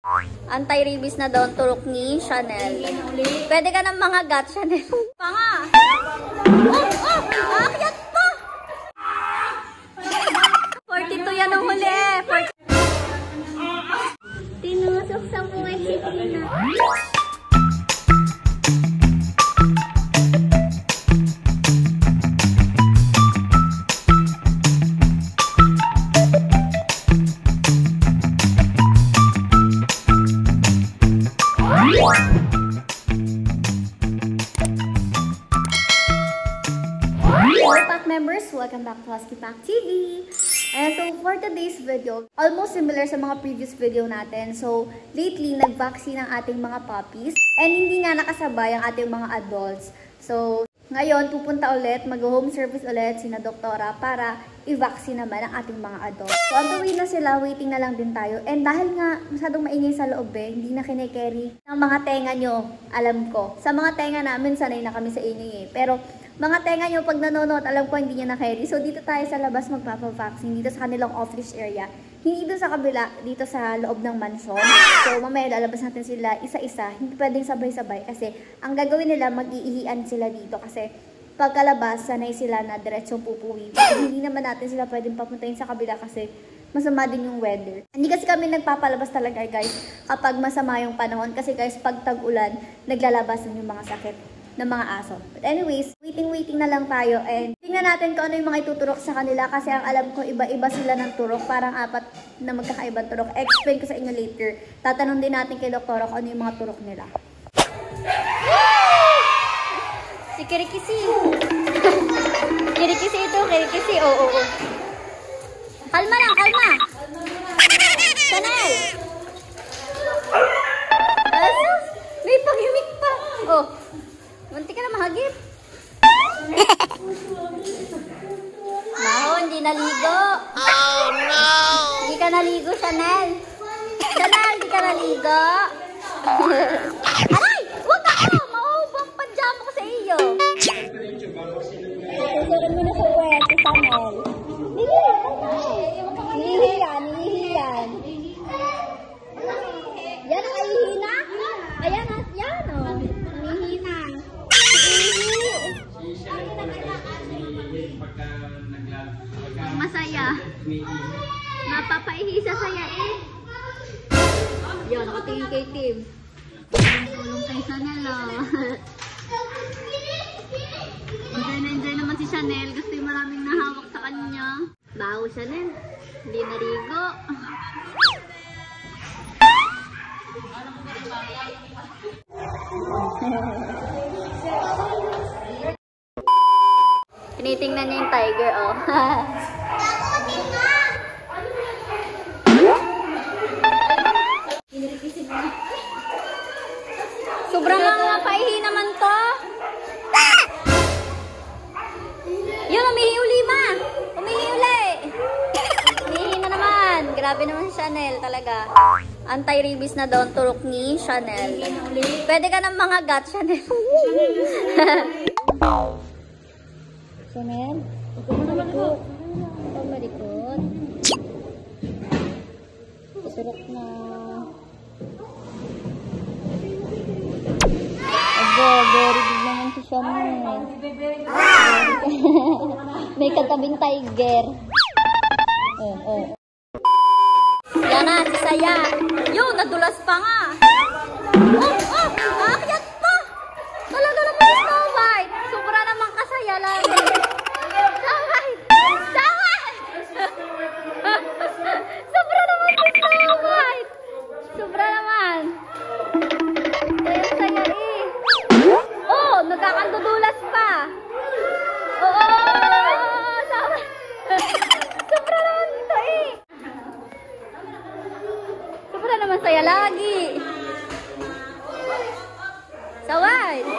Anti-rabies na daw ang turok ni Chanel. Pwede ka ng mga gat, Chanel. Panga! Aakyat pa! 42 yan ang huli eh. Tinusok sa buhay si Tina. Members, welcome back to Husky Pack TV. So for today's video, almost similar sa mga previous video natin. So lately, nag-vaccine ang ating mga puppies and hindi nga nakasabay ang ating mga adults. So ngayon, pupunta ulit, mag-home service ulit sina doktora para i-vaccine naman ang ating mga adults. So on the way na sila, waiting na lang din tayo. And dahil nga masyadong maingay sa loob hindi na kine-carry ng mga tenga nyo, alam ko. Sa mga tenga namin, sanay na kami sa ingay Pero mga tenga nyo, pag nanonood, alam ko hindi nyo na-carry. So dito tayo sa labas magpapa-vaccine, dito sa kanilang office area. Hindi doon sa kabila, dito sa loob ng mansion. So mamaya lalabas natin sila isa-isa. Hindi pwedeng sabay-sabay kasi ang gagawin nila, mag-iihian sila dito. Kasi pagkalabas, sanay sila na diretsong pupuwi. Hindi naman natin sila pwedeng papuntahin sa kabila kasi masama din yung weather. Hindi kasi kami nagpapalabas talaga guys kapag masama yung panahon. Kasi guys, pag tag-ulan, naglalabasan yung mga sakit ng mga aso. But anyways, waiting na lang tayo and tingnan natin kung ano yung mga ituturok sa kanila kasi ang alam ko iba-iba sila ng turok. Parang 4 na magkakaibang turok. Explain ko sa inyo later. Tatanong din natin kay doktora kung ano yung mga turok nila. Si Kirikisi. Kirikisi ito, Kirikisi. Oo. Kalma lang, kalma. Chanel. May pag-imik pa. Oh. Munti ka na mahagip. Maho, hindi naligo. Oh no! Hindi ka naligo, Chanel. Chanel, hindi ka naligo. Aray! Huwag ako! Maubang pajama ko sa iyo. Susurin mo na sa puwet, si Chanel. Nihihiyan. Yan ang ayihina? Ayan, yan o. Nihihina. Masaya. Napapaihi sa saya eh. Yan, nakatingin kay Tim. Tulong kay Chanel oh. Enjoy naman si Chanel. Gusto yung maraming nahawak sa kanya. Baho Chanel. Hindi narigo. Tinitingnan niya yung tiger, oh. Sobrang mga paihi naman to. Yun, umihi uli ma. Umihi uli. Umihi na naman. Grabe naman si Chanel talaga. Anti-rabies na daw ang turok ni Chanel. Pwede ka ng mga gat, Chanel. Chanel, huwag ka malikot. Huwag ka malikot. Surok na. Abo, very big naman si Chanel. May katabing tiger. Oh. Yan na, si Saya. Yun, nadulas pa nga. Aakyat pa. Talaga naman si Snow White. Sobra naman kasaya lang. Snow White. Sobra naman si Snow White. Sobra naman. Saya eh. Oh, nagkakandudulas pa. Oo. Sobra naman dito eh. Sobra naman saya lagi. Snow White.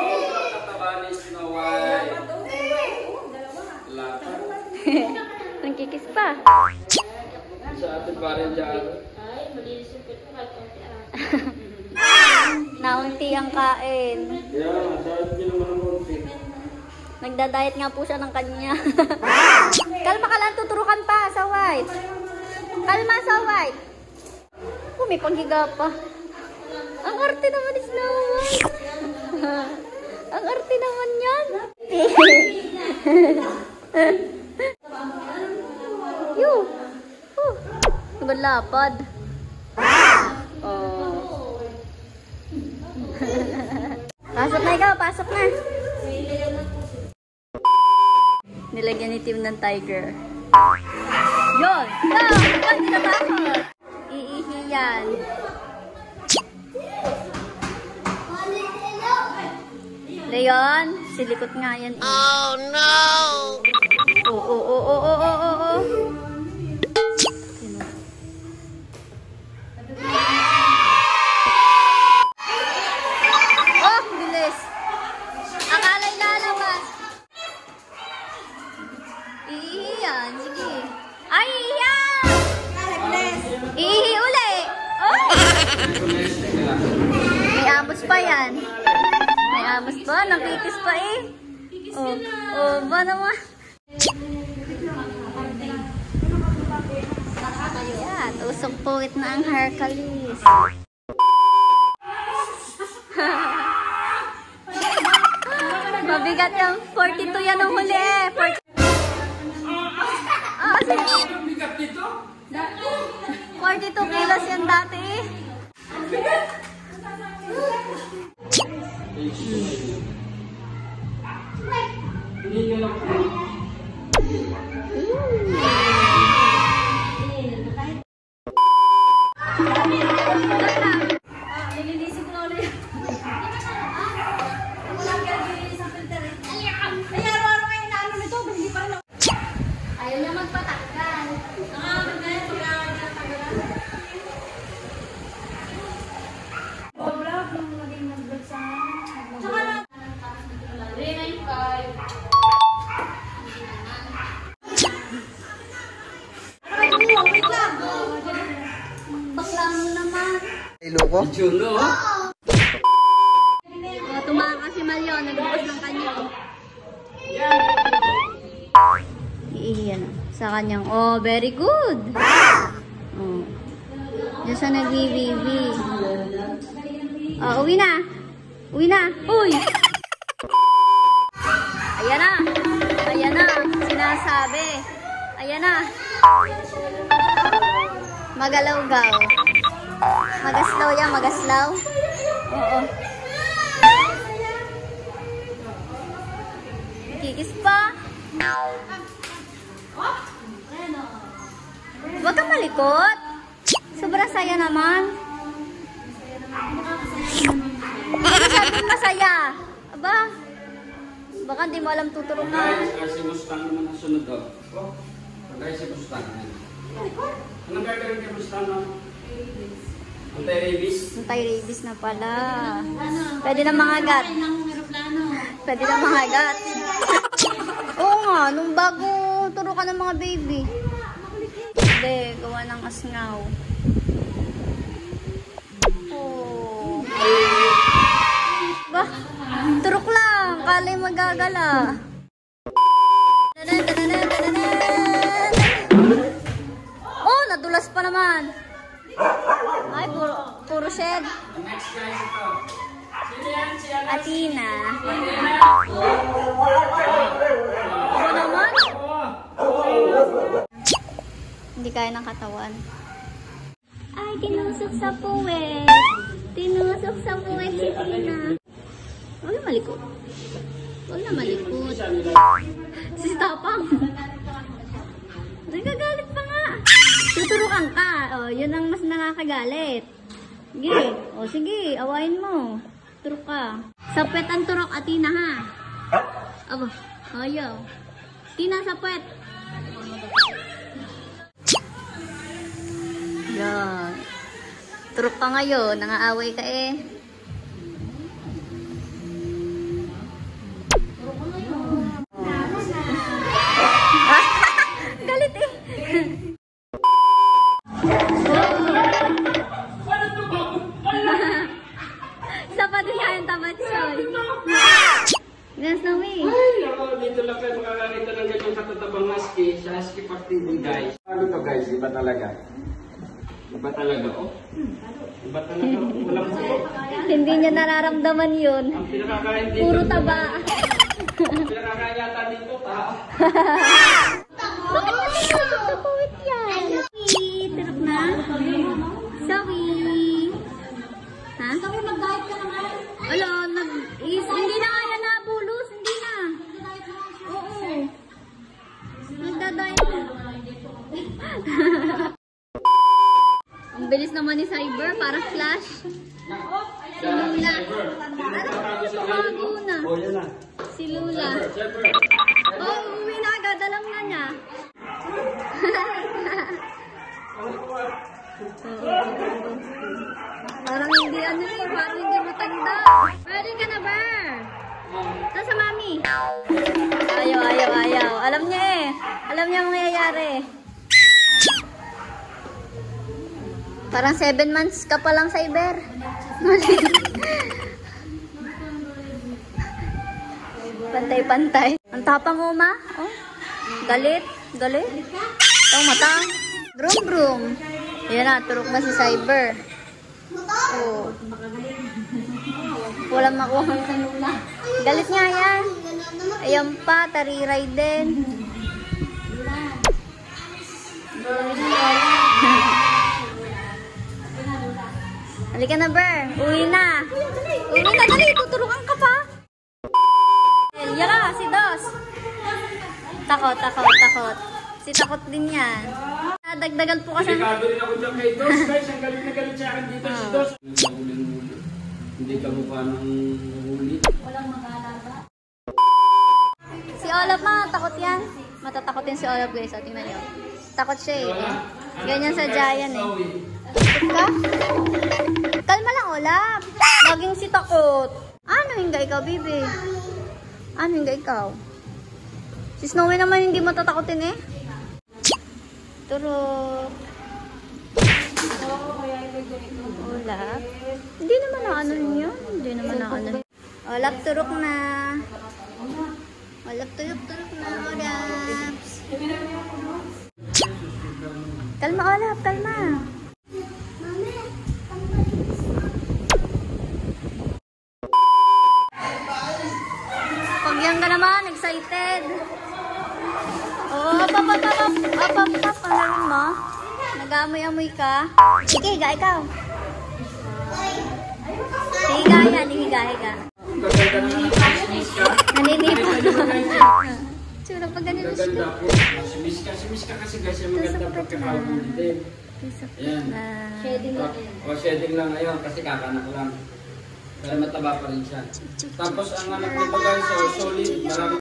Nangkikis pa. Sa atin pa rin dyan. Naunti ang kain. Yeah, dahil naman ang konti. Nagda-diet nga po siya ng kanya. Kalma ka lang, tuturukan pa, Snow White. Kalma, Snow White. Oh, may panghiga pa. Ang arte naman ni Snow White. Ang arte naman yan. Yo. Balapad. Oh. Pasok na ikaw, pasok na. Nilagyan ni Tim ng tiger. Yun! Go! Go! Hindi natakot! Iihi yan. Leon, silikot nga yan. Oh no! Oo. Oh, bilis! Akala'y lalabas. Iihi yan, sige. Ay, iihi yan! Iihi uli! Oh! May amos pa yan. May amos pa, nakikis pa eh. Oh, ba naman? Ayan, usok puwit na ang Hercules. Mabigat yung 42 yan ang huli eh. 42 kilos yan dati. Nililisin ko na ulit. Ayaw niya magpatanggal. Bakla mo naman. Iloko? Juno. Tumakas si Malyon, nagbukas ng kanyo. Iiyan sa kanyang, oh, very good. Oh. Diyan siya nag-vivi. Oh, uwi na. Uwi na. Uy! Ayan na. Ayan na. Sinasabi. Ayan na. Magalaw-gaw. Magaslaw yan, magaslaw. Oo. Kikis pa. Huwag kang malikot. Sobrang saya naman. Masyadong masaya. Aba, baka hindi mo alam tuturukan. Si Mustang naman ang sunod daw. Pagkaya si Mustang. Anong gagawin kay Mustang? Anti-rabies? Anti-rabies na pala. Pwede na mangagat. Pwede na mangagat. Oo nga, nung bago turukan ng mga baby. Hindi, gawa ng asngaw. Oh. Bah, turok lang. Kala'y magagala. Oh, nadulas pa naman. Ay, puro shed. Next guys ito. Sino yan? Si Anas? Athena. Ano naman? Hindi kaya ng katawan. Ay, tinusok sa puwet. Tinusok sa puwet si Tina. Huwag na malikot. Huwag na malikot. Si Tapang. Nagagalit pa nga. Tuturukan ka. O, yun ang mas nakakagalit. Sige. O, sige. Awayin mo. Turok ka. Sa puwet ang turok, Athena, ha? Aba. Ayaw. Tina, sa puwet. Yan. Turok ka ngayon. Nangaaway ka eh. Galit eh. Sapat din yan, tabat siya. Yes, no way. Ay, ako, dito lang kayo makakakita ng ganyang katatabang husky sa Husky Party guys. Ano to guys, iba talaga. Iba talaga, oh. Iba talaga, walang bulok. Hindi niya nararamdaman yun. Ang pinakakain dito. Puro taba. Ang pinakakain yata dito, tao. Bakit mo tinusok sa puwit yan? Turok na? Sorry. Ha? Sorry, mag-diet ka naman. Alo, hindi na nga yan nabulos. Hindi na. Oo. Nagda-diet na. Ang bilis naman ni Cyber, parang flash. Si Lula. Ano tumago na? O, yan na. Si Lula. Oh, uwi na agad. Alam na niya. Parang hindi ano eh. Parang hindi matanda. Pwede ka na ba? Ito sa mami. Ayaw. Alam niya eh. Alam niya ang mangyayari. Parang 7 months ka pa lang, Cyber. Pantay-pantay. Ang tapang mo, ma. Oh. Galit. Oh, mata. Brum. Yan na, turok na si Cyber. Oh. Walang makuha. Galit nga yan. Ayan pa, tariray din. Halika na, Ber. Uwi na, dali. Tuturukan ka pa. Yara, si Dos. Takot. Si takot din yan. Dagdagan po kasi. Delikado rin ako dyan kay Dos, guys. Ang galit na galit sa akin dito si Dos. Hindi ka mukha ng huli. Walang mag-alaba. Si Olaf ma, takot yan. Matatakotin si Olaf, guys. O, tingnan nyo. Takot siya eh. Ganyan sa Giant eh. Ka? Kalma lang, Olaf. Laging si takot. Ano hinga ikaw, baby? Ano hinga ikaw? Si Snowy naman hindi matatakotin eh. Turok. Olaf. Hindi naman na ano yun. Hindi naman na ano. Olaf, turok na. Olaf, turok na. Olaf. Kalma, Olaf. Kalma. Pagyan ka naman. Excited. Oh, pap. Ang galing mo. Nag-amoy-amoy ka. Sige, higa ikaw. Higa. Naninipot. Tsura pag ganun siya. Gaganda po. Simis ka kasi guys. Yung maganda pagkakahuli din. Ayan. Shedding lang ngayon kasi kakanak lang. Kaya mataba pa rin siya. Tapos ang anak nito guys, solid. Marami.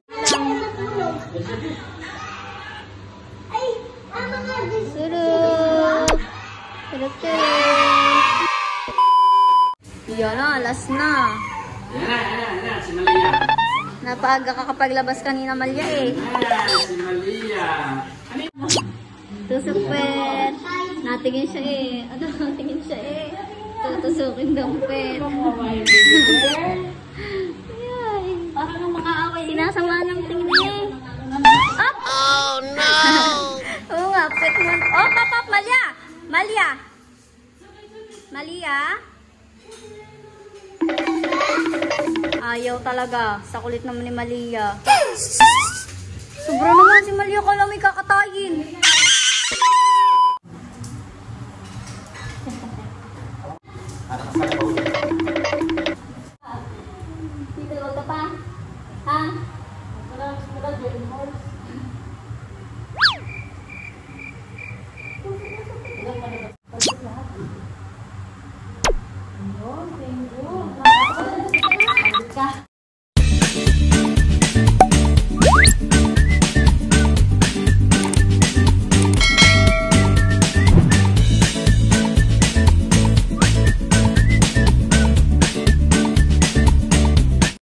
Turok. Yan na, last na. Yan, si Malia. Napaaga ka kapag labas kanina, Malia eh. Si Malia. Tusupet. Natingin siya eh. Natingin siya eh. Tutusukin daw pet. Parang makaaway. Sinasama ng tingin niya eh. Up! Oh no! Oo nga, pet mo. Oh, pop, Malia! Malia? Ayaw talaga. Sa kulit naman ni Malia. Sobra naman si Malia. Kala may kakatayin. Para